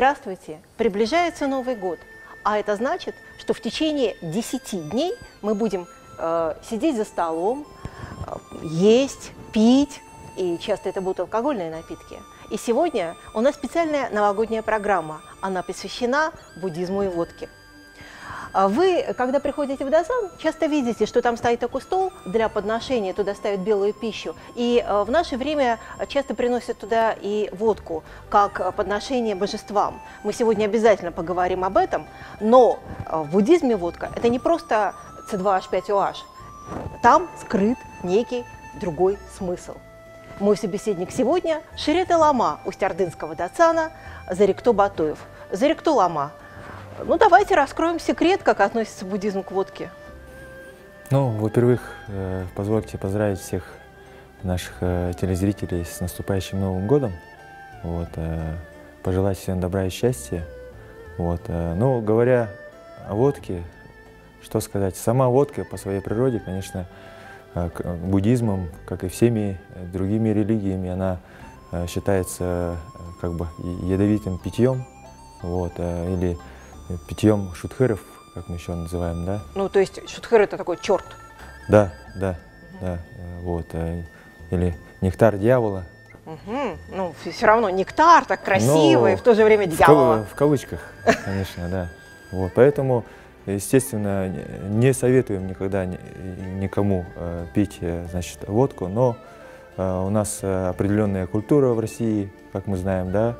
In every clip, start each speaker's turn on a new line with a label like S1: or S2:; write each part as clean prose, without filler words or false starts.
S1: Здравствуйте! Приближается Новый год, а это значит, что в течение 10 дней мы будем сидеть за столом, есть, пить, и часто это будут алкогольные напитки. И сегодня у нас специальная новогодняя программа, она посвящена буддизму и водке. Вы, когда приходите в Дасан, часто видите, что там стоит такой стол для подношения, туда ставят белую пищу. И в наше время часто приносят туда и водку, как подношение божествам. Мы сегодня обязательно поговорим об этом, но в буддизме водка – это не просто C2H5OH. Там скрыт некий другой смысл. Мой собеседник сегодня – Ширета Лама Усть-Ордынского Дасана Зарикто Батуев. Зарикто Лама. Ну, давайте раскроем секрет, как относится буддизм к водке.
S2: Ну, во-первых, позвольте поздравить всех наших телезрителей с наступающим Новым годом. Вот, пожелать всем добра и счастья. Вот, ну, говоря о водке, что сказать? Сама водка по своей природе, конечно, буддизмом, как и всеми другими религиями, она считается как бы ядовитым питьем, вот, или питьем шутхеров, как мы еще называем, да?
S1: Ну, то есть шутхер – это такой черт.
S2: Да, вот, или нектар дьявола.
S1: Ну, все равно нектар так красивый, но в то же время дьявола.
S2: В кавычках, конечно, да. Вот, поэтому, естественно, не советуем никогда никому пить, значит, водку, но у нас определенная культура в России, как мы знаем, да,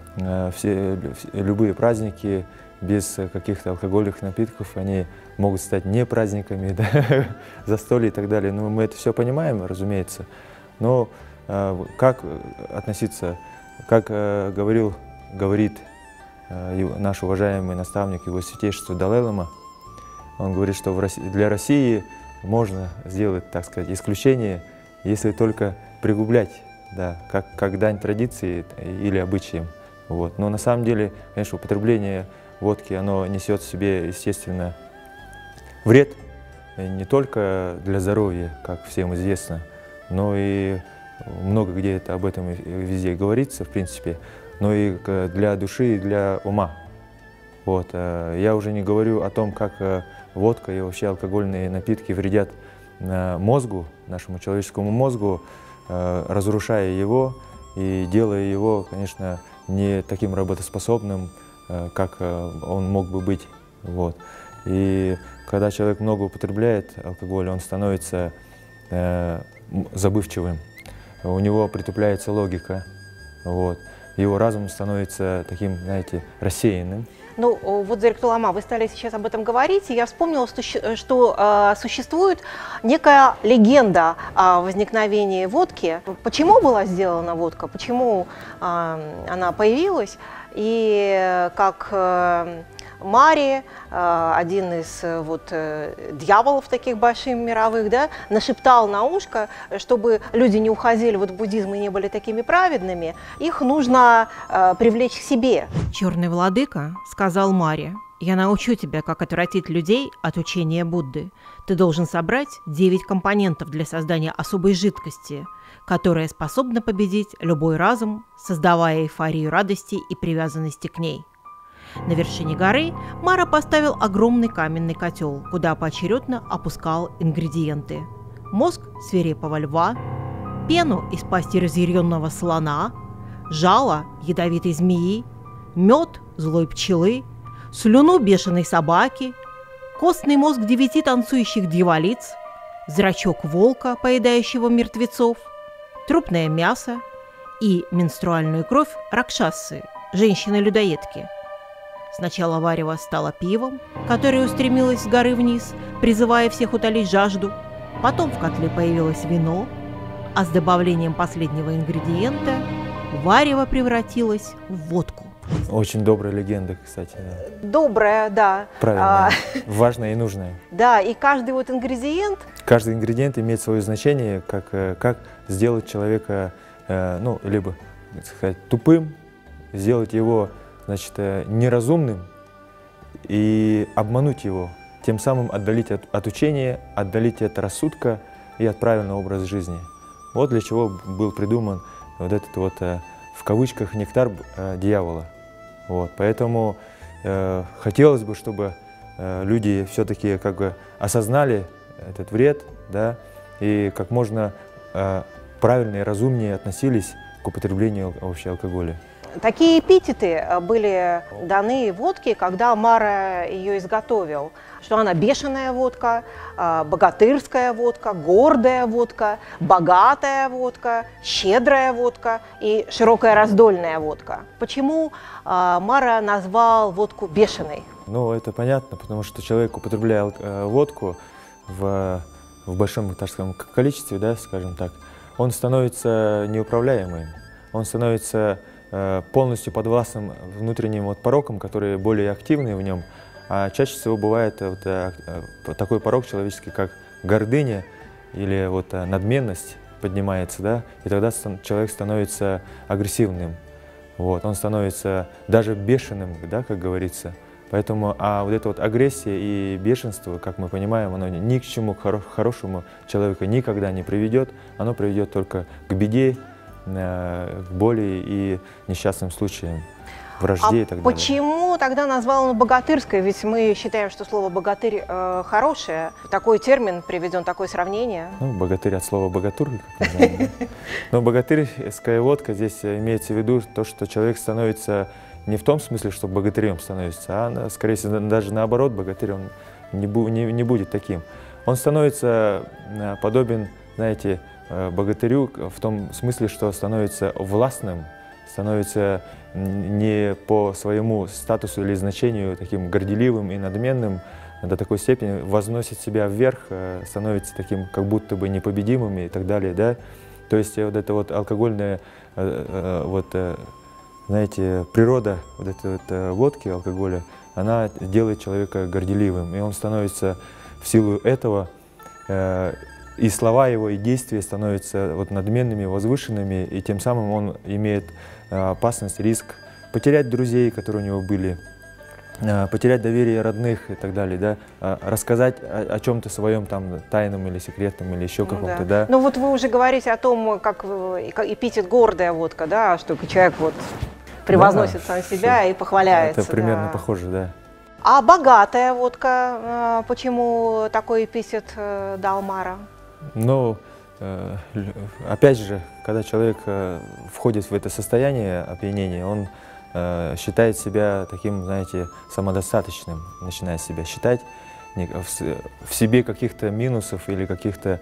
S2: любые праздники без каких-то алкогольных напитков, они могут стать не праздниками, да, застолья и так далее. Но мы это все понимаем, разумеется. Но как относиться, как говорит наш уважаемый наставник, его святейшество Далай-лама, он говорит, что для России можно сделать, так сказать, исключение, если только пригублять, да, как дань традиции или обычаям. Вот. Но на самом деле, конечно, употребление водки, оно несет в себе, естественно, вред не только для здоровья, как всем известно, но и много где об этом везде говорится, в принципе, но и для души и для ума. Вот. Я уже не говорю о том, как водка и вообще алкогольные напитки вредят мозгу, нашему человеческому мозгу, разрушая его и делая его, конечно, не таким работоспособным, как он мог бы быть. Вот. И когда человек много употребляет алкоголь, он становится забывчивым, у него притупляется логика, вот. Его разум становится таким, знаете, рассеянным.
S1: Ну, вот, Зарикто Лама, вы стали сейчас об этом говорить, и я вспомнила, что существует некая легенда о возникновении водки. Почему была сделана водка, почему она появилась, и как Мари, один из дьяволов таких больших мировых, да, нашептал на ушко, чтобы люди не уходили в буддизм и не были такими праведными, их нужно привлечь к себе.
S3: Черный владыка сказал Мари: «Я научу тебя, как отвратить людей от учения Будды. Ты должен собрать 9 компонентов для создания особой жидкости, которая способна победить любой разум, создавая эйфорию радости и привязанности к ней». На вершине горы Мара поставил огромный каменный котел, куда поочередно опускал ингредиенты: мозг свирепого льва, пену из пасти разъяренного слона, жало ядовитой змеи, мед злой пчелы, слюну бешеной собаки, костный мозг 9 танцующих дьяволиц, зрачок волка, поедающего мертвецов, трупное мясо и менструальную кровь ракшасы, женщины-людоедки. Сначала варево стало пивом, которое устремилось с горы вниз, призывая всех утолить жажду. Потом в котле появилось вино, а с добавлением последнего ингредиента варево превратилось в водку.
S2: Очень добрая легенда, кстати. Да.
S1: Добрая, да.
S2: Правильно, важная и нужная.
S1: Да, и каждый ингредиент...
S2: Каждый ингредиент имеет свое значение, как сделать человека, ну, либо, так сказать, тупым, сделать его, значит, неразумным и обмануть его, тем самым отдалить от учения, отдалить от рассудка и от правильного образа жизни. Вот для чего был придуман вот этот вот, в кавычках, нектар дьявола. Вот, поэтому хотелось бы, чтобы люди все-таки как бы осознали этот вред, да, и как можно правильно и разумнее относились к употреблению вообще алкоголя.
S1: Такие эпитеты были даны водке, когда Мара ее изготовил, что она бешеная водка, богатырская водка, гордая водка, богатая водка, щедрая водка и широкая раздольная водка. Почему Мара назвал водку бешеной?
S2: Ну, это понятно, потому что человек, употребляя водку в большом, так скажем, количестве, да, скажем так, он становится неуправляемым, он становится полностью подвластным внутренним вот порокам, которые более активны в нем. А чаще всего бывает вот такой порок человеческий, как гордыня или вот надменность поднимается, да, и тогда человек становится агрессивным, вот, он становится даже бешеным, да, как говорится. Поэтому, вот эта вот агрессия и бешенство, как мы понимаем, оно ни к чему хорошему человека никогда не приведет, оно приведет только к беде, к боли и несчастным случаям, вражде и так далее.
S1: Почему тогда назвал он богатырской? Ведь мы считаем, что слово «богатырь» хорошее. Такой термин приведен, такое сравнение.
S2: Ну, богатырь от слова «богатур», как мы знаем, да? Но богатырская водка здесь имеется в виду то, что человек становится не в том смысле, что богатырем становится, а, скорее всего, даже наоборот, богатырь он не будет таким. Он становится подобен, знаете, богатырю в том смысле, что становится властным, становится не по своему статусу или значению таким горделивым и надменным, до такой степени возносит себя вверх, становится таким как будто бы непобедимым и так далее, да. То есть вот эта вот алкогольная, знаете, природа вот этой вот водки, алкоголя, она делает человека горделивым, и он становится в силу этого, и слова его, и действия становятся вот надменными, возвышенными, и тем самым он имеет опасность, риск потерять друзей, которые у него были, потерять доверие родных и так далее, да, рассказать о чем-то своем там тайном или секретном или еще каком-то, да.
S1: Ну вот вы уже говорите о том, как эпитет гордая водка, да, что человек вот превозносит сам себя и похваляется.
S2: Это примерно похоже, да.
S1: А богатая водка, почему такой эпитет дал Мара?
S2: Ну, опять же, когда человек входит в это состояние опьянения, он считает себя таким, знаете, самодостаточным, начинает себя считать, в себе каких-то минусов или каких-то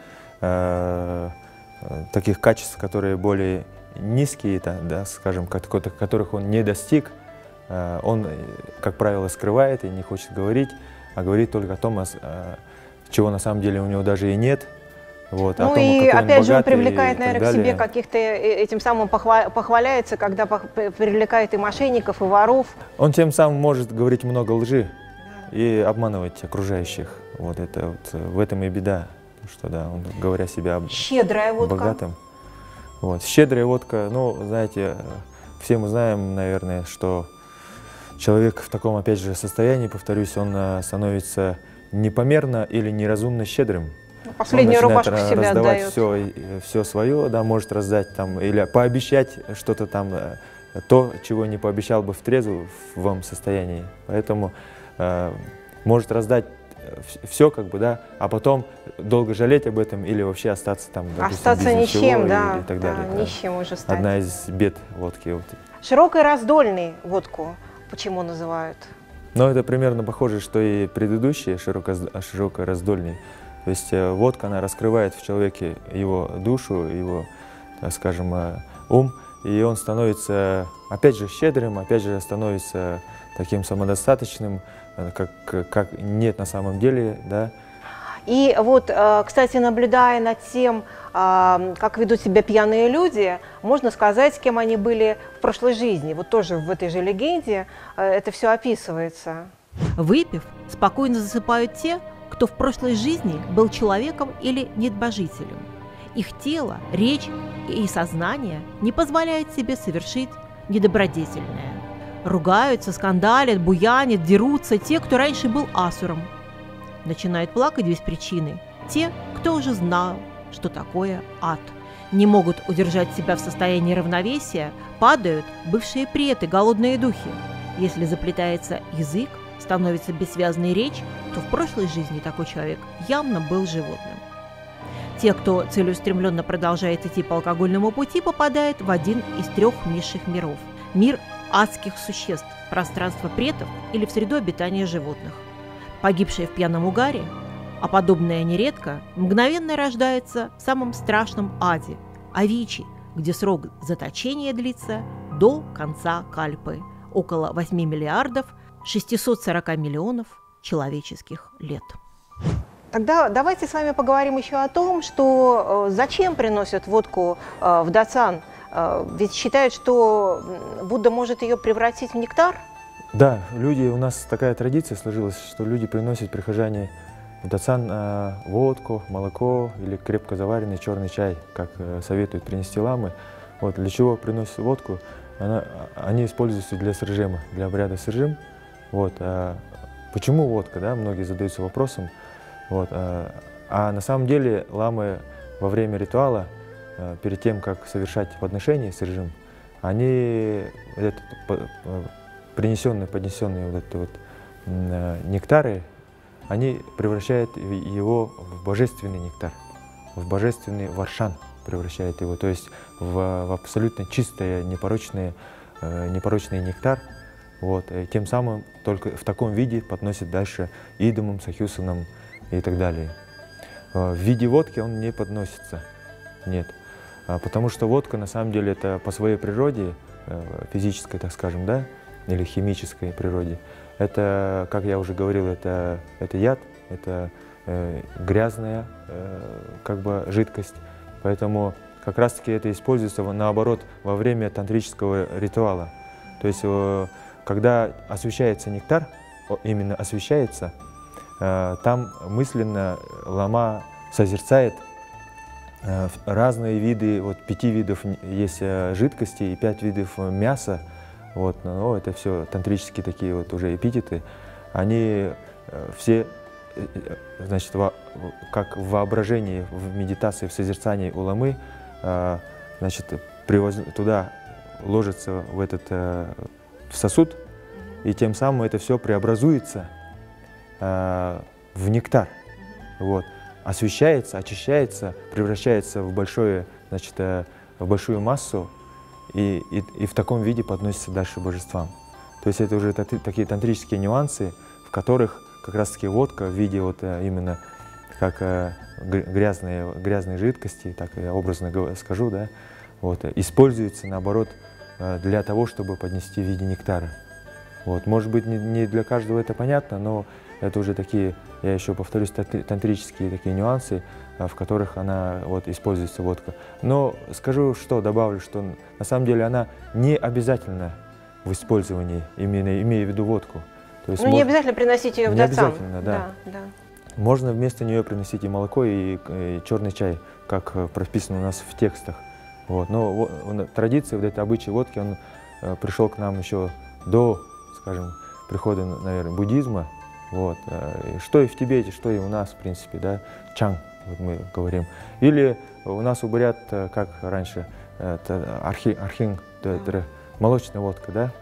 S2: таких качеств, которые более низкие, да, скажем, которых он не достиг, он, как правило, скрывает и не хочет говорить, а говорит только о том, чего на самом деле у него даже и нет. Вот,
S1: ну и опять же он привлекает, наверное, к себе каких-то, этим самым похваляется, когда привлекает и мошенников, и воров.
S2: Он тем самым может говорить много лжи и обманывать окружающих. Вот это вот, в этом и беда, что да, он, говоря себя
S1: щедрая водка.
S2: Богатым. Вот. Щедрая водка, ну, знаете, все мы знаем, наверное, что человек в таком, опять же, состоянии, повторюсь, он становится непомерно или неразумно щедрым.
S1: Последнюю рубашку себе
S2: раздавать
S1: отдает.
S2: все свое, да, может раздать там, или пообещать что-то там, то, чего не пообещал бы в трезвом состоянии. Поэтому может раздать все, как бы, да, а потом долго жалеть об этом или вообще остаться там, допустим,
S1: остаться
S2: без ничего,
S1: ничем, да,
S2: и так далее.
S1: Да, нищим уже стать.
S2: Одна из бед водки. Вот.
S1: Широкой раздольной водку почему называют?
S2: Ну, это примерно похоже, что и предыдущие широкораздольные. То есть водка, она раскрывает в человеке его душу, его, так скажем, ум, и он становится, опять же, щедрым, опять же, становится таким самодостаточным, как нет на самом деле, да.
S1: И вот, кстати, наблюдая над тем, как ведут себя пьяные люди, можно сказать, кем они были в прошлой жизни. Вот тоже в этой же легенде это все описывается.
S3: Выпив, спокойно засыпают те, кто в прошлой жизни был человеком или небожителем. Их тело, речь и сознание не позволяют себе совершить недобродетельное. Ругаются, скандалят, буянят, дерутся те, кто раньше был асуром. Начинают плакать без причины те, кто уже знал, что такое ад. Не могут удержать себя в состоянии равновесия, падают бывшие преты, голодные духи. Если заплетается язык, становится бессвязной речь, то в прошлой жизни такой человек явно был животным. Те, кто целеустремленно продолжает идти по алкогольному пути, попадают в один из 3 низших миров. Мир адских существ, пространство предков или в среду обитания животных. Погибшие в пьяном угаре, а подобное нередко, мгновенно рождается в самом страшном аде – Авичи, где срок заточения длится до конца Кальпы – около 8 миллиардов 640 миллионов человеческих лет.
S1: Тогда давайте с вами поговорим еще о том, что зачем приносят водку в Дацан. Ведь считают, что Будда может ее превратить в нектар?
S2: Да, люди, у нас такая традиция сложилась, что люди приносят прихожане в Дацан водку, молоко или крепко заваренный черный чай, как советуют принести ламы. Вот, для чего приносят водку? Они используются для сыржема, для обряда сыржем. Вот, почему водка? Да? Многие задаются вопросом. Вот, а на самом деле ламы во время ритуала, перед тем, как совершать подношение сыржем, они поднесенные вот эти вот нектары, они превращают его в божественный нектар, в божественный варшан превращает его, то есть в абсолютно чистое, непорочный нектар. Вот, и тем самым только в таком виде подносят дальше идомам, сахюсанам и так далее. В виде водки он не подносится, нет. Потому что водка на самом деле это по своей природе, физической, так скажем, да, или химической природе, это, как я уже говорил, это яд, это грязная как бы жидкость. Поэтому как раз-таки это используется наоборот во время тантрического ритуала. То есть когда освещается нектар, именно освещается, там мысленно лама созерцает разные виды, вот 5 видов есть жидкости и 5 видов мяса. Вот, ну, это все тантрические такие вот уже эпитеты. Они все, значит, как в воображении, в медитации, в созерцании у ламы, значит, туда ложится в этот в сосуд, и тем самым это все преобразуется в нектар. Вот. Освещается, очищается, превращается в большую массу и в таком виде подносится дальше божествам. То есть это уже такие тантрические нюансы, в которых как раз-таки водка в виде вот именно как грязные жидкости, так я образно скажу, да, вот, используется наоборот для того, чтобы поднести в виде нектара. Вот. Может быть, не для каждого это понятно, но это уже такие, я еще повторюсь, тантрические такие нюансы, в которых она вот используется водка. Но скажу, что добавлю, что на самом деле она не обязательна в использовании, именно имея в виду водку. То есть
S1: не обязательно приносить ее в Дацан.
S2: Не обязательно, да. Можно вместо нее приносить и молоко, и черный чай, как прописано у нас в текстах. Вот. Но традиция, вот этой обычай водки, он пришел к нам еще до, скажем, прихода, наверное, буддизма. Вот. Что и в Тибете, что и у нас, в принципе, да, чан, вот мы говорим. Или у нас у бурят, как раньше, архин, молочная водка, да,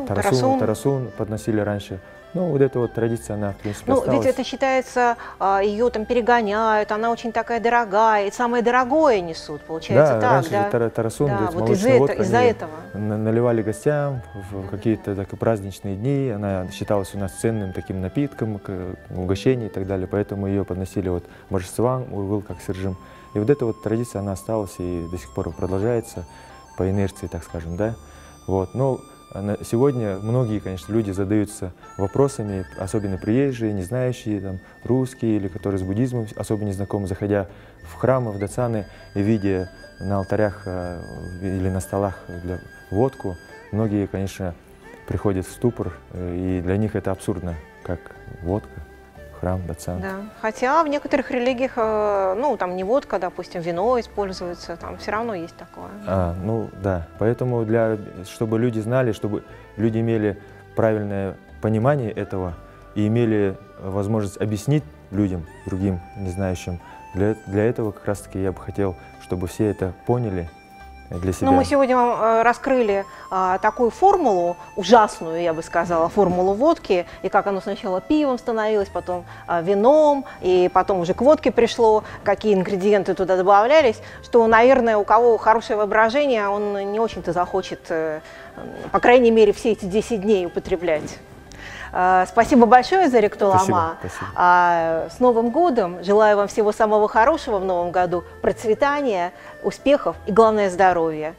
S2: тарасун подносили раньше. Ну, вот эта вот традиция, она, в принципе, осталась.
S1: Ведь это считается, ее там перегоняют, она очень такая дорогая, и самое дорогое несут, получается,
S2: да,
S1: так,
S2: раньше
S1: да?
S2: же тарасун,
S1: да, вот
S2: молочная водка,
S1: из-за этого.
S2: Наливали гостям в какие-то праздничные дни, она считалась у нас ценным таким напитком, угощением и так далее, поэтому ее подносили вот божествам, был как сыржем. И вот эта вот традиция, она осталась и до сих пор продолжается по инерции, так скажем, да. Вот. Но сегодня многие, конечно, люди задаются вопросами, особенно приезжие, не знающие, там, русские или которые с буддизмом особо не знакомы, заходя в храмы, в дацаны и видя на алтарях или на столах для водку, многие, конечно, приходят в ступор, и для них это абсурдно, как водка, храм, дацан.
S1: Да. Хотя в некоторых религиях, ну, там не водка, допустим, вино используется, там все равно есть такое.
S2: Ну, да. Поэтому, чтобы люди знали, чтобы люди имели правильное понимание этого и имели возможность объяснить людям, другим, не знающим, для этого как раз-таки я бы хотел, чтобы все это поняли для себя.
S1: Ну, мы сегодня вам раскрыли такую формулу, ужасную, я бы сказала, формулу водки, и как оно сначала пивом становилось, потом вином, и потом уже к водке пришло, какие ингредиенты туда добавлялись, что, наверное, у кого хорошее воображение, он не очень-то захочет, по крайней мере, все эти 10 дней употреблять. Спасибо большое, Зарек Тулама.
S2: Спасибо.
S1: С Новым годом! Желаю вам всего самого хорошего в Новом году, процветания, успехов и, главное, здоровья.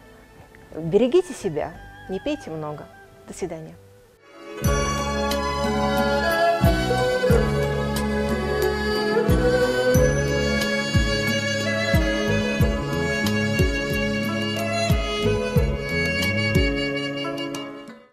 S1: Берегите себя, не пейте много. До свидания.